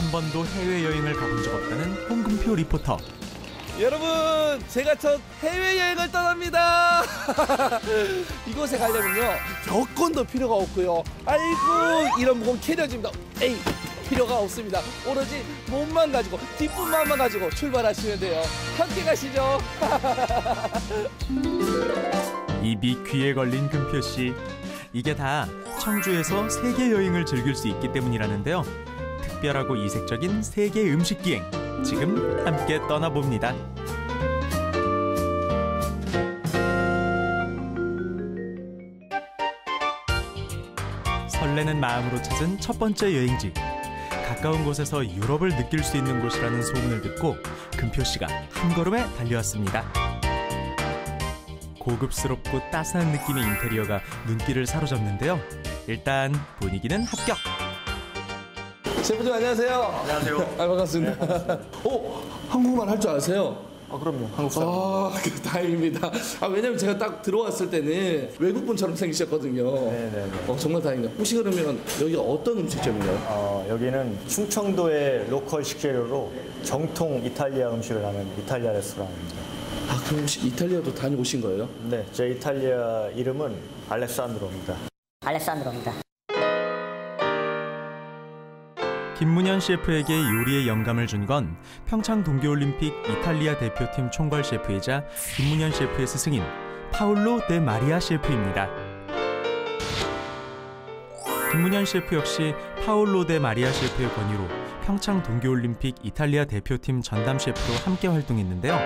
한 번도 해외여행을 가본 적 없다는 홍금표 리포터. 여러분, 제가 첫 해외여행을 떠납니다. 이곳에 가려면요 여권도 필요가 없고요. 아이고, 이런 무거운 캐리어집니다. 에이, 필요가 없습니다. 오로지 몸만 가지고, 기쁜 마음만 가지고 출발하시면 돼요. 함께 가시죠. 입이 귀에 걸린 금표 씨. 이게 다 청주에서 세계 여행을 즐길 수 있기 때문이라는데요. 특별하고 이색적인 세계 음식 기행, 지금 함께 떠나봅니다. 설레는 마음으로 찾은 첫 번째 여행지. 가까운 곳에서 유럽을 느낄 수 있는 곳이라는 소문을 듣고 금표 씨가 한 걸음에 달려왔습니다. 고급스럽고 따스한 느낌의 인테리어가 눈길을 사로잡는데요. 일단 분위기는 합격. 셰프님 안녕하세요. 안녕하세요. 반갑습니다. 네, 한국말 할 줄 아세요? 그럼요. 한국 사람. 다행입니다. 왜냐면 제가 딱 들어왔을 때는 외국분처럼 생기셨거든요. 네네네. 정말 다행이네요. 혹시 그러면 여기가 어떤 음식점이에요? 여기는 충청도의 로컬 식재료로 정통 이탈리아 음식을 하는 이탈리아 레스토랑입니다. 그럼 혹시 이탈리아도 다녀오신 거예요? 네, 제 이탈리아 이름은 알레산드로입니다. 김문현 셰프에게 요리의 영감을 준 건 평창 동계올림픽 이탈리아 대표팀 총괄 셰프이자 김문현 셰프의 스승인 파올로 데 마리아 셰프입니다. 김문현 셰프 역시 파올로 데 마리아 셰프의 권유로 평창 동계올림픽 이탈리아 대표팀 전담 셰프로 함께 활동했는데요.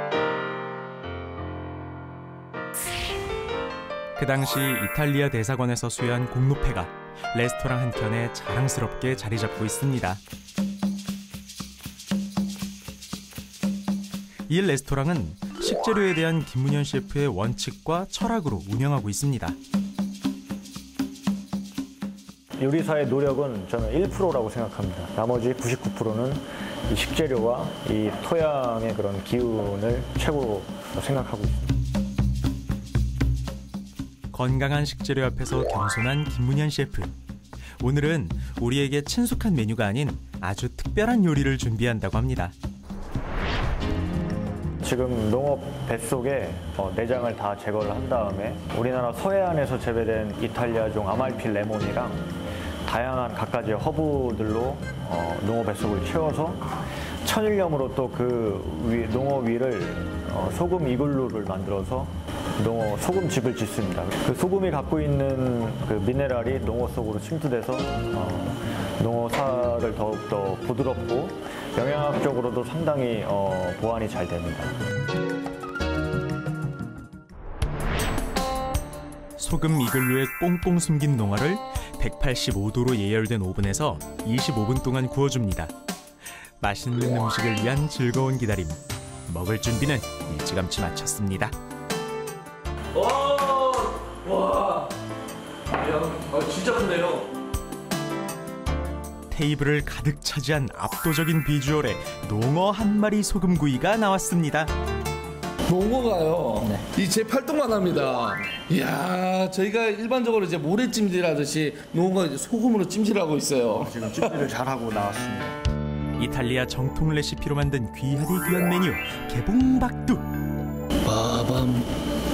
그 당시 이탈리아 대사관에서 수여한 공로패가 레스토랑 한켠에 자랑스럽게 자리 잡고 있습니다. 이 레스토랑은 식재료에 대한 김문현 셰프의 원칙과 철학으로 운영하고 있습니다. 요리사의 노력은 저는 1%라고 생각합니다. 나머지 99%는 이 식재료와 이 토양의 그런 기운을 최고로 생각하고 있습니다. 건강한 식재료 앞에서 겸손한 김문현 셰프. 오늘은 우리에게 친숙한 메뉴가 아닌 아주 특별한 요리를 준비한다고 합니다. 지금 농업 뱃속에 내장을 다 제거를 한 다음에 우리나라 서해안에서 재배된 이탈리아종 아말피 레몬이랑 다양한 갖가지 허브들로 농업 뱃속을 채워서 천일염으로 또 그 농어 위를 소금 이글루를 만들어서 농어 소금집을 짓습니다. 그 소금이 갖고 있는 그 미네랄이 농어 속으로 침투돼서 농어살을 더욱더 부드럽고 영양학적으로도 상당히 보완이 잘 됩니다. 소금 이글루에 꽁꽁 숨긴 농어를 185도로 예열된 오븐에서 25분 동안 구워줍니다. 맛있는 음식을 위한 즐거운 기다림. 먹을 준비는 일찌감치 마쳤습니다. 와, 진짜 크네요. 테이블을 가득 차지한 압도적인 비주얼에 농어 한 마리 소금구이가 나왔습니다. 농어가요. 네. 제 팔뚝만 합니다. 이야, 저희가 일반적으로 이제 모래찜질하듯이 농어가 이제 소금으로 찜질하고 있어요. 지금 찜질을 잘하고 나왔습니다. 이탈리아 정통 레시피로 만든 귀하디 귀한 메뉴 개봉박두. 빠밤.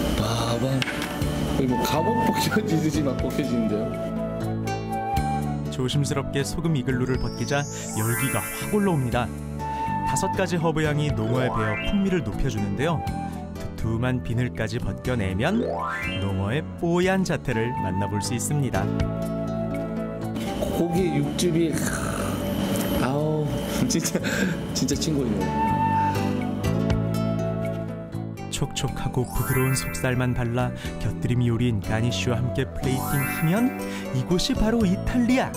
뭐 갑옷 벗겨지듯이 막 벗겨지는데요. 조심스럽게 소금 이글루를 벗기자 열기가 확 올라옵니다. 5가지 허브 향이 농어에 배어 풍미를 높여주는데요. 두툼한 비늘까지 벗겨내면 농어의 뽀얀 자태를 만나볼 수 있습니다. 고기 육즙이 진짜 친구이네요. 촉촉하고 부드러운 속살만 발라 곁들임 요리인 가니쉬와 함께 플레이팅하면 이곳이 바로 이탈리아.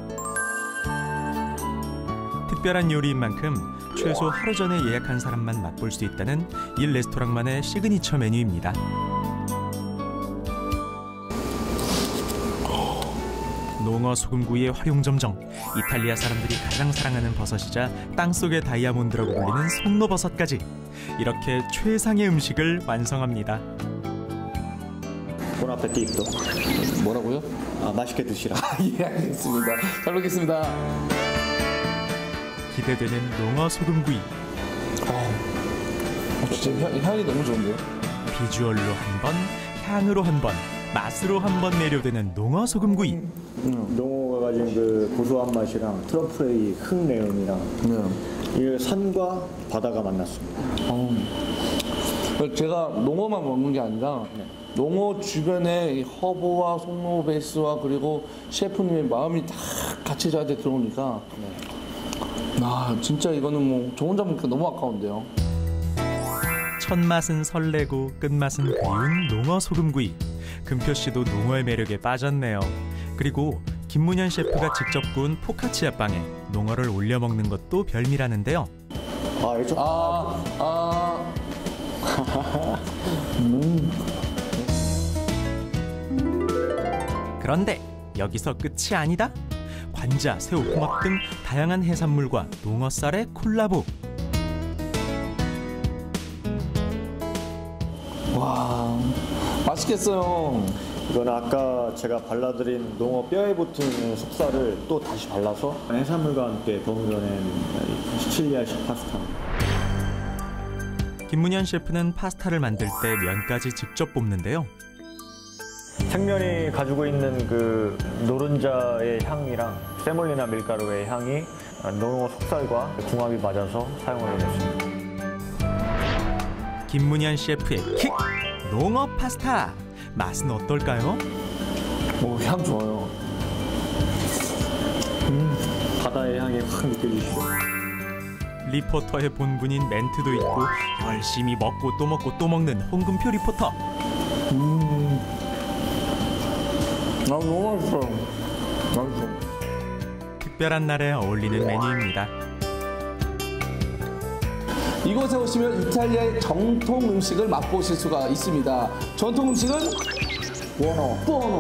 특별한 요리인 만큼 최소 하루 전에 예약한 사람만 맛볼 수 있다는 이 레스토랑만의 시그니처 메뉴입니다. 농어 소금구이의 활용점정. 이탈리아 사람들이 가장 사랑하는 버섯이자 땅속의 다이아몬드라고 불리는 송로버섯까지. 이렇게 최상의 음식을 완성합니다. 본 아페티토. 뭐라고요? 맛있게 드시라. 예, 알겠습니다. 잘 먹겠습니다. 기대되는 농어 소금구이. 진짜 향이 너무 좋은데요? 비주얼로 한 번, 향으로 한 번, 맛으로 한 번 매료되는 농어 소금구이. 농어가 가진 그 고소한 맛이랑 트러플의 흙내음이랑 이 산과 바다가 만났습니다. 제가 농어만 먹는 게 아니라 농어 주변에 이 허브와 송로 베이스와 그리고 셰프님의 마음이 다 같이 자리에 들어오니까 아 진짜 이거는 뭐 저 혼자 먹기가 너무 아까운데요. 첫 맛은 설레고 끝맛은 그리운 농어 소금구이. 금표 씨도 농어의 매력에 빠졌네요. 그리고 김문현 셰프가 직접 구운 포카치아 빵에 농어를 올려 먹는 것도 별미라는데요. 그런데 여기서 끝이 아니다. 관자, 새우, 홍합 등 다양한 해산물과 농어쌀의 콜라보. 와 맛있겠어요. 이건 아까 제가 발라드린 농어 뼈에 붙은 속살을 또 다시 발라서 해산물과 함께 버무려낸 시칠리아식 파스타. 김문현 셰프는 파스타를 만들 때 면까지 직접 뽑는데요. 생면이 가지고 있는 그 노른자의 향이랑 세몰리나 밀가루의 향이 농어 속살과 궁합이 맞아서 사용을 했습니다. 김문현 셰프의 킥! 농어 파스타! 맛은 어떨까요? 향 좋아요. 바다의 향이 확 느껴지시죠? 리포터의 본분인 멘트도 있고 열심히 먹고 또 먹는 홍금표 리포터. 너무 맛있어요. 맛있어. 특별한 날에 어울리는 메뉴입니다. 이곳에 오시면 이탈리아의 정통 음식을 맛보실 수가 있습니다. 전통 음식은 부오노.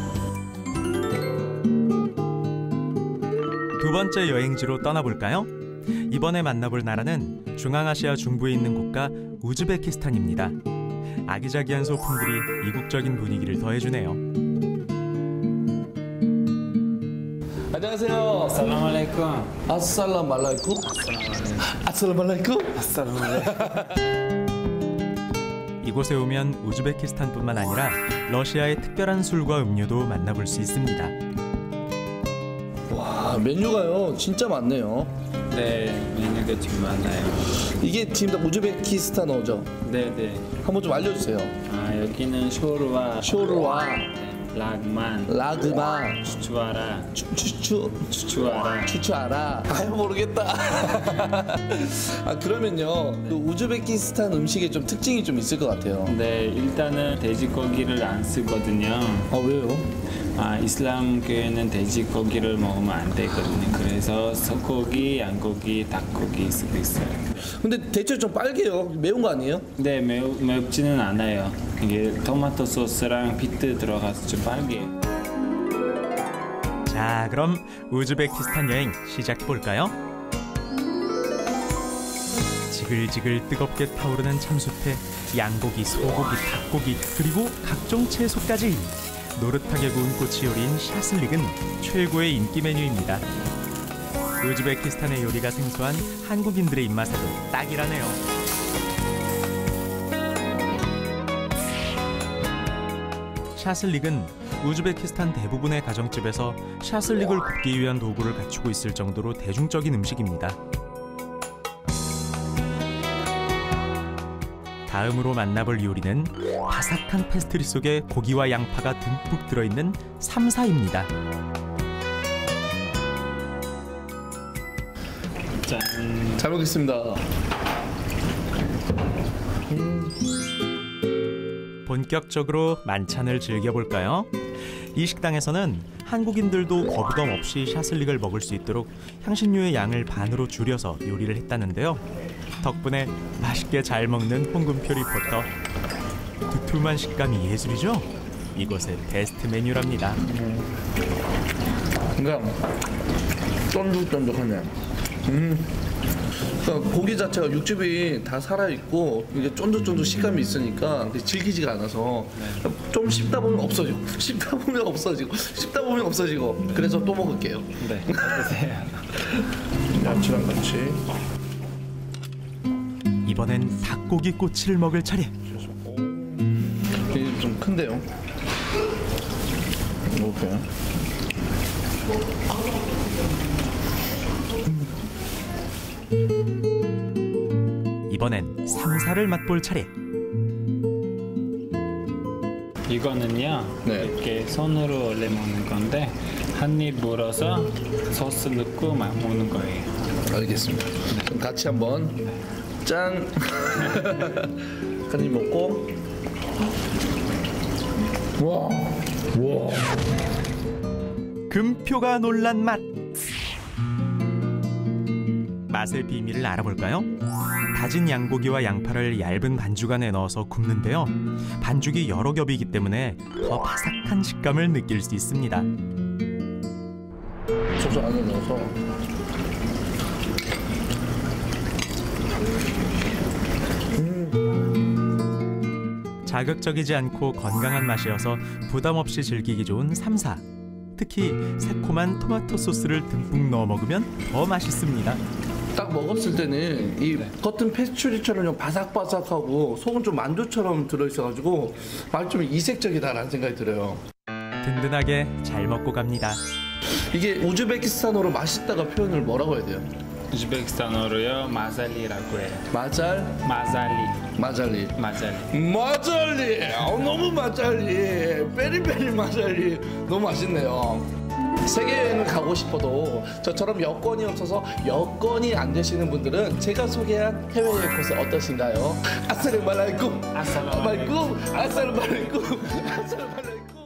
두 번째 여행지로 떠나볼까요? 이번에 만나볼 나라는 중앙아시아 중부에 있는 국가 우즈베키스탄입니다. 아기자기한 소품들이 이국적인 분위기를 더해주네요. 안녕하세요. Assalamualaikum. 아살라말라이쿰. 아살라말라이쿰. 이곳에 오면 우즈베키스탄뿐만 아니라 러시아의 특별한 술과 음료도 만나볼 수 있습니다. 와 메뉴가요 진짜 많네요. 네, 메뉴가 좀 많아요. 이게 지금 다 우즈베키스탄어죠? 네, 네. 한번 좀 알려주세요. 여기는 쇼르와, 쇼르와, 락만, 라그만, 추추아라, 추추아라. 아유 모르겠다. 그러면요 그 우즈베키스탄 음식에 좀 특징이 좀 있을 것 같아요. 네, 일단은 돼지고기를 안 쓰거든요. 왜요? 이슬람 교회는 돼지고기를 먹으면 안 되거든요. 그래서 소고기, 양고기, 닭고기 쓰고 있어요. 근데 대체 좀 빨개요. 매운 거 아니에요? 네, 맵지는 않아요. 이게 토마토 소스랑 비트 들어가서 좀 빨개요. 자, 그럼 우즈베키스탄 여행 시작해볼까요? 지글지글 뜨겁게 타오르는 참숯에 양고기, 소고기, 닭고기 그리고 각종 채소까지 노릇하게 구운 꽃이 요리인 샤슬릭은 최고의 인기 메뉴입니다. 우즈베키스탄의 요리가 생소한 한국인들의 입맛에도 딱이라네요. 샤슬릭은 우즈베키스탄 대부분의 가정집에서 샤슬릭을 굽기 위한 도구를 갖추고 있을 정도로 대중적인 음식입니다. 다음으로 만나볼 요리는 바삭한 페스트리 속에 고기와 양파가 듬뿍 들어있는 삼사입니다. 짠. 잘 먹겠습니다. 본격적으로 만찬을 즐겨볼까요? 이 식당에서는 한국인들도 거부감 없이 샤슬릭을 먹을 수 있도록 향신료의 양을 반으로 줄여서 요리를 했다는데요. 덕분에 맛있게 잘 먹는 홍금표 리포터. 두툼한 식감이 예술이죠? 이곳의 베스트 메뉴랍니다. 그러니까 쫀득쫀득하네. 그러니까 고기 자체가 육즙이 다 살아있고 이게 쫀득쫀득 식감이 있으니까 질기지가 않아서 좀 씹다 보면 없어지고 씹다 보면 없어지고 씹다 보면 없어지고 그래서 또 먹을게요. 네, 드세요. 야채랑 같이. 이번엔 닭고기 꼬치를 먹을 차례. 이게 좀 큰데요. 먹을게요. 이번엔 삼사를 맛볼 차례. 이거는요. 네. 이렇게 손으로 원래 먹는 건데 한 입 물어서 소스 넣고 막 먹는 거예요. 알겠습니다. 그럼 같이 한번 짠. 한 입 먹고. 와. 와. 금표가 놀란 맛. 맛의 비밀을 알아볼까요? 다진 양고기와 양파를 얇은 반죽 안에 넣어서 굽는데요. 반죽이 여러 겹이기 때문에 더 바삭한 식감을 느낄 수 있습니다. 소스 안에 넣어서. 자극적이지 않고 건강한 맛이어서 부담 없이 즐기기 좋은 삼사. 특히 새콤한 토마토 소스를 듬뿍 넣어 먹으면 더 맛있습니다. 딱 먹었을 때는 이 겉은 페스츄리처럼 좀 바삭바삭하고 속은 좀 만두처럼 들어있어가지고 맛이 좀 이색적이다라는 생각이 들어요. 든든하게 잘 먹고 갑니다. 이게 우즈베키스탄어로 맛있다가 표현을 뭐라고 해야 돼요? 우즈베키스탄어로요 마잘리라고 해요. 마잘? 마잘리. 마잘리. 마잘리. 마잘리! 너무 마잘리! 베리베리 마잘리! 너무 맛있네요. 세계여행을 가고 싶어도 저처럼 여권이 없어서 여건이 안 되시는 분들은 제가 소개한 해외여행 코스 어떠신가요? 아싸르말라이쿰! 아싸라말라이쿰. 아싸르말라이쿰! 아싸르말라이쿰!